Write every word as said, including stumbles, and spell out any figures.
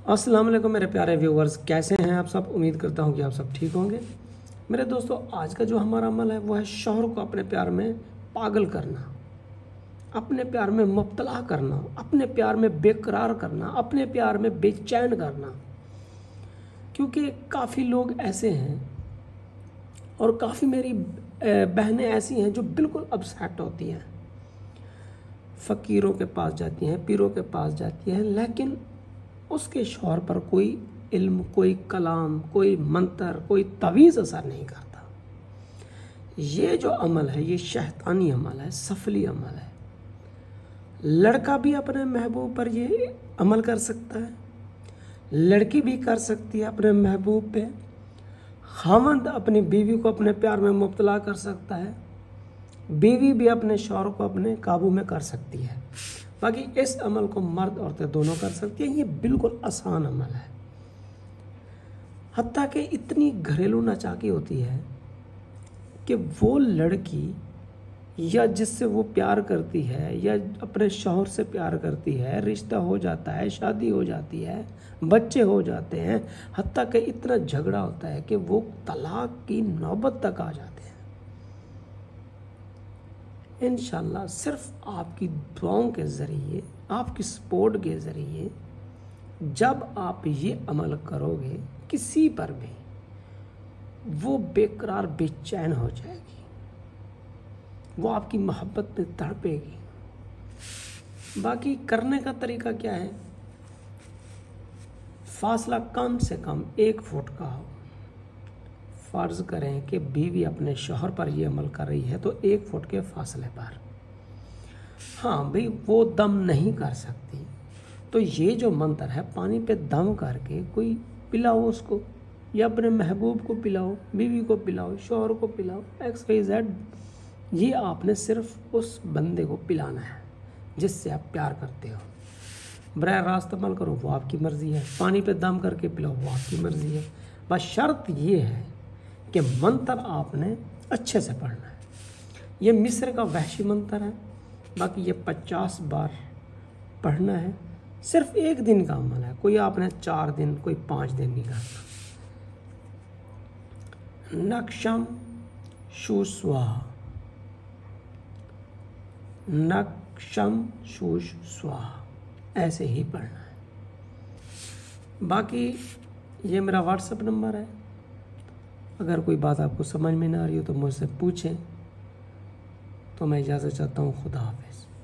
अस्सलाम वालेकुम मेरे प्यारे व्यूवर्स, कैसे हैं आप सब। उम्मीद करता हूं कि आप सब ठीक होंगे। मेरे दोस्तों, आज का जो हमारा अमल है वो है शौहर को अपने प्यार में पागल करना, अपने प्यार में मुब्तला करना, अपने प्यार में बेकरार करना, अपने प्यार में बेचैन करना। क्योंकि काफ़ी लोग ऐसे हैं और काफ़ी मेरी बहनें ऐसी हैं जो बिल्कुल अपसेट होती हैं, फ़कीरों के पास जाती हैं, पीरों के पास जाती हैं, लेकिन उसके शौहर पर कोई इल्म, कोई कलाम, कोई मंतर, कोई तवीज़ असर नहीं करता। ये जो अमल है ये शैतानी अमल है, सफली अमल है। लड़का भी अपने महबूब पर ये अमल कर सकता है, लड़की भी कर सकती है अपने महबूब पे, खामंद अपनी बीवी को अपने प्यार में मुब्तला कर सकता है, बीवी भी अपने शौहर को अपने काबू में कर सकती है। बाकी इस अमल को मर्द औरतें दोनों कर सकती हैं। ये बिल्कुल आसान अमल है। हत्ता कि इतनी घरेलू नाचाकी होती है कि वो लड़की या जिससे वो प्यार करती है या अपने शौहर से प्यार करती है, रिश्ता हो जाता है, शादी हो जाती है, बच्चे हो जाते हैं, हत्ता कि इतना झगड़ा होता है कि वो तलाक की नौबत तक आ जाते हैं। इंशाल्लाह सिर्फ आपकी दुआओं के ज़रिए, आपकी सपोर्ट के ज़रिए जब आप ये अमल करोगे, किसी पर भी वो बेकरार बेचैन हो जाएगी, वो आपकी मोहब्बत में तड़पेगी। बाकी करने का तरीका क्या है, फासला कम से कम एक फुट का हो। फ़र्ज़ करें कि बीवी अपने शौहर पर ये अमल कर रही है तो एक फुट के फासले पर। हाँ भाई, वो दम नहीं कर सकती तो ये जो मंत्र है, पानी पे दम करके कोई पिलाओ उसको, या अपने महबूब को पिलाओ, बीवी को पिलाओ, शौहर को पिलाओ, एक्स वाई जेड। ये आपने सिर्फ उस बंदे को पिलाना है जिससे आप प्यार करते हो। बराह रास्त अमल करो, वो आपकी मर्ज़ी है। पानी पे दम करके पिलाओ, वो आपकी मर्ज़ी है। बस शर्त ये है कि मंत्र आपने अच्छे से पढ़ना है। ये मिस्र का वहशी मंत्र है। बाकी ये पचास बार पढ़ना है। सिर्फ एक दिन का अमल है, कोई आपने चार दिन, कोई पाँच दिन नहीं करना। नक्षम शुस्वाहा, नक्षम शुश स्वाहा, ऐसे ही पढ़ना है। बाकी ये मेरा व्हाट्सएप नंबर है। अगर कोई बात आपको समझ में ना आ रही हो तो मुझसे पूछें। तो मैं इजाज़त चाहता हूँ। खुदा हाफिज़।